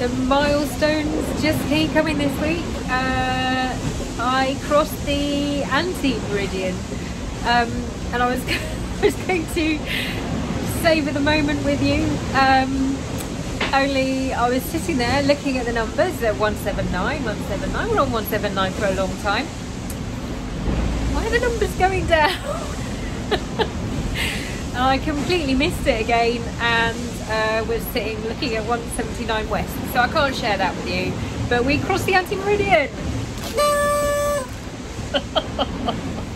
The milestones just keep coming this week. I crossed the Antimeridian, and I was going to savor the moment with you. Only I was sitting there looking at the numbers at 179, 179. We're on 179 for a long time. Why are the numbers going down? I completely missed it again, and was sitting looking at 179 west. So I can't share that with you. But we crossed the Antimeridian.